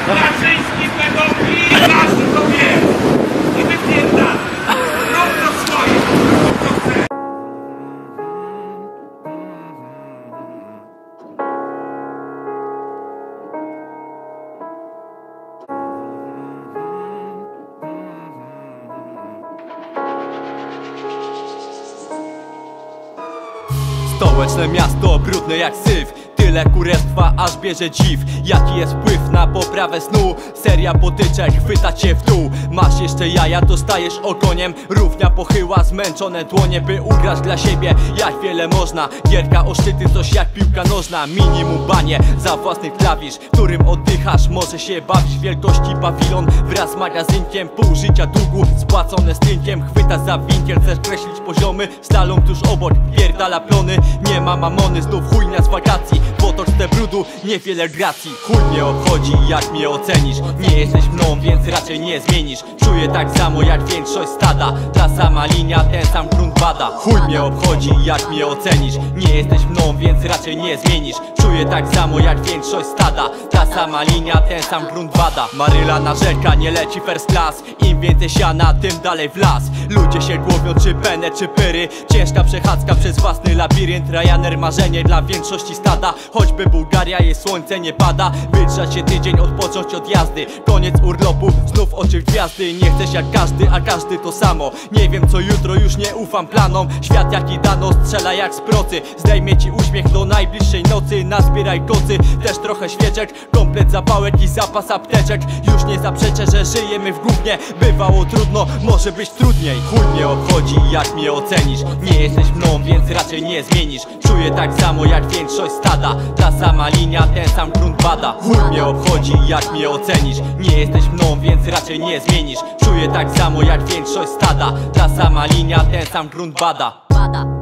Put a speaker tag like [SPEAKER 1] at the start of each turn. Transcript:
[SPEAKER 1] Raszyński pedofil, każdy to wie i wypierdala. Rób to swoje, rób to chce.
[SPEAKER 2] Stołeczne miasto, brudne jak syf. Tyle kurestwa, aż bierze dziw. Jaki jest wpływ na poprawę snu? Seria potyczek, chwyta cię w dół. Masz jeszcze jaja, dostajesz ogoniem. Równia pochyła, zmęczone dłonie, by ugrać dla siebie jak wiele można. Gierka o szczyty, coś jak piłka nożna. Minimum banie za własny klawisz, którym oddychasz. Może się bawić wielkości pawilon wraz z magazynkiem. Pół życia długu, spłacone stynkiem. Chwyta za winkiel, chcesz kreślić poziomy. Slalom tuż obok, pierdala plony. Nie ma mamony, znów chujnia z wakacji. W otoczce brudu niewiele gracji. Chuj mnie obchodzi, jak mnie ocenisz. Nie jesteś mną, więc raczej nie zmienisz. Czuję tak samo jak większość stada. Ta sama linia, ten sam grunt bada. Chuj mnie obchodzi, jak mnie ocenisz. Nie jesteś mną, więc raczej nie zmienisz. Czuję tak samo jak większość stada. Ta sama linia, ten sam grunt bada. Maryla narzeka, nie leci first class. Im więcej siana, tym dalej w las. Ludzie się głowią, czy penę, czy pyry. Ciężka przechadzka przez własny labirynt. Ryanair marzenie dla większości stada. Choćby Bułgaria, jej słońce nie pada. Wytrzać się tydzień, odpocząć od jazdy. Koniec urlopu, znów oczy w gwiazdy. Nie chcesz jak każdy, a każdy to samo. Nie wiem co jutro, już nie ufam planom. Świat jaki dano, strzela jak z procy. Zdejmie ci uśmiech do najbliższej nocy. Nazbieraj kocy, też trochę świeczek. Komplet zapałek i zapas apteczek. Już nie zaprzeczę, że żyjemy w gównie. Bywało trudno, może być trudniej. Chuj mnie obchodzi, jak mnie ocenisz. Nie jesteś mną, więc raczej nie zmienisz. Czuję tak samo jak większość stada. Ta sama linia, ten sam grunt bada. Chuj mnie obchodzi, jak mnie ocenisz. Nie jesteś mną, więc raczej nie zmienisz. Czuję tak samo jak większość stada. Ta sama linia, ten sam grunt bada.